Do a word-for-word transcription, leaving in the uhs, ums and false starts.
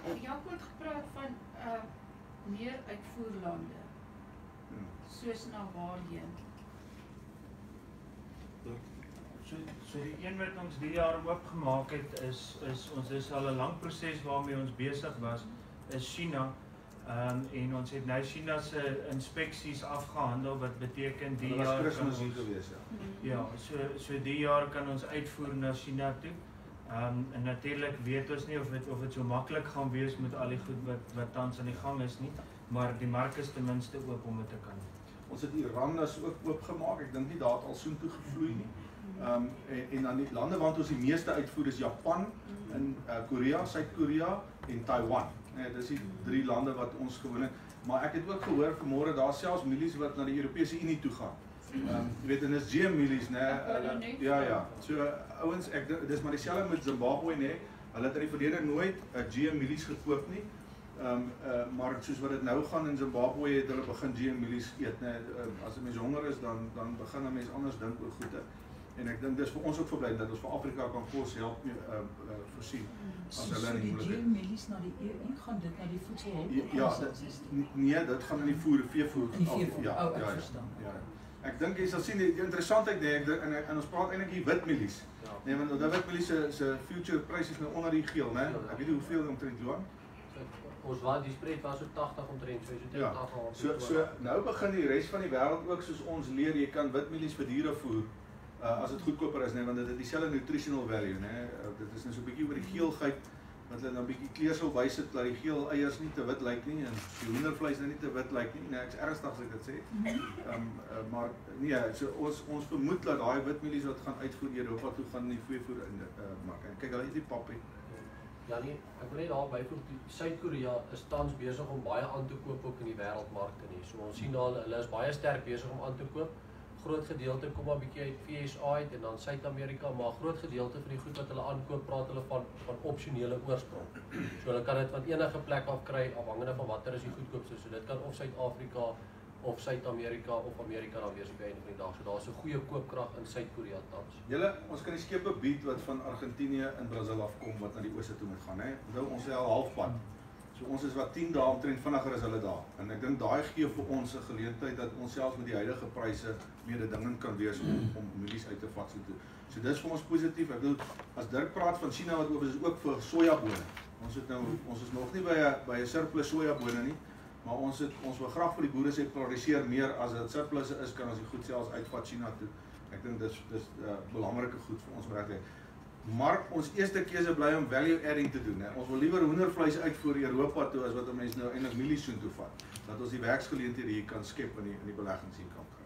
Jaap het gepraat van uh, meer uitvoerlande, hmm. soos na waarheen? So, so die een wat ons die jaar oopgemaak het, is, is ons is al 'n lang proses waarmee ons besig was, is China. Um, en ons het nou China se inspeksies afgehandel, wat beteken die jaar jaar kan ons gewees, ja. Ja, so so die jaar kan ons uitvoer na China toe. Um, en natuurlik weet ons nie of dit of dit so maklik gaan wees met al die goed wat wat tans aan die gang is nie, maar die mark is ten minste oop om dit te kan. Ons het Iran as ook oopgemaak. Ek dink nie daar het al soontoe gevloei nie. Um, en, en dan die lande wat ons die meeste uitvoer is Japan, in uh, Korea, Suid-Korea en Taiwan. Nee, dis die drie lande wat ons gewoonlik, maar ek het ook gehoor vanmôre daar selfs milies wat na die Europese Unie toe gaan. Um, jy weet, en dis G M milies, né? Nee, ja ja. So ouens, ek dis maar dieselfde met Zimbabwe, né? Nee. Hulle het in die verlede nooit 'n G M milies gekoop nie. Um, uh, maar soos wat dit nou gaan in Zimbabwe het hulle begin G M milies eet, né? Nee. Uh, as 'n mens honger is, dan dan begin 'n mens anders dink oor goede. En ek dink dis vir ons ook verbly dat ons vir Afrika kan kos help mee uh, uh, voorsien. As hulle nie moet. So die milies na die E U gaan dit na die voedselhulp. Ja, nee, dit gaan in die voer, veevoer. Ja, oh, ek verstaan. Ja. Ek dink jy sal sien die, die interessantheid nee, ek dink en, en ons praat eintlik hier wit milies. Ja. Nee, want die wit milies se se future price is nou onder die geel, né? Ek weet nie hoeveel omtrent Johan. Ons wat die spread was so tachtig omtrent, so so ja. So so nou begin die res van die wêreld ook soos ons leer jy kan wit milies vir diere voer. Uh, as dit goedkoper is, nee, want dit het dieselfde nutritional value, nee. Uh, dit is net so 'n bietjie oor die geelheid wat hulle dan 'n bietjie kleursel bysit dat die geel eiers nie te wit lyk nie en die hoendervleis nou nie te wit lyk nie. Nee, ek's ernstig as ek dit sê. Ehm um, uh, maar nee, so ons ons vermoed dat daai wit milies wat gaan uitvoer Europa toe gaan in die veevoer in uh, maak. En kyk, hulle het die pappie. Ja nee, ek wil net daar byvoeg, Suid-Korea is tans besig om baie aan te koop ook in die wêreldmarkte nie. So ons sien daar hulle is baie sterk besig om aan te koop. Groot gedeelte kom maar bietjie uit V S A uit en dan Suid-Amerika, maar groot gedeelte van die goed wat hulle aankoop, praat hulle van van opsionele oorsprong. So hulle kan dit van enige plek af kry afhangende van watter is die goedkoopste. So dit kan of Suid-Afrika of Suid-Amerika of Amerika dan wees op die einde van die dag. So daar's 'n goeie koopkrag in Suid-Korea tans. Julle, ons kan die skepe bied wat van Argentinië in Brasil afkom wat na die ooste toe moet gaan, hè. Nou ons is al halfpad. So ons is wat tien dae omtrent vinniger as hulle daar. En ek dink daai gee vir ons 'n geleentheid dat ons selfs met die huidige pryse mededingend kan wees om om milies uit te vat so toe. So dis vir ons positief. Ek bedoel as Dirk praat van China wat oop is, is ook vir sojabone. Ons het nou ons is nog nie by 'n by 'n surplus sojabone nie, maar ons het ons wil graag vir die boere sê produseer meer as dit surplus is, kan ons die goed selfs uitvat China toe. Ek dink dis dis 'n uh, belangrike goed vir ons regtig. Maar ons eerste keuse bly om value adding te doen. Hè. Ons wil liewer hoendervleis uitvoer Europa toe as wat mense nou eintlik milies so toe vat. Dat ons die werksgeleenthede hier kan skep in die in die beleggingskant.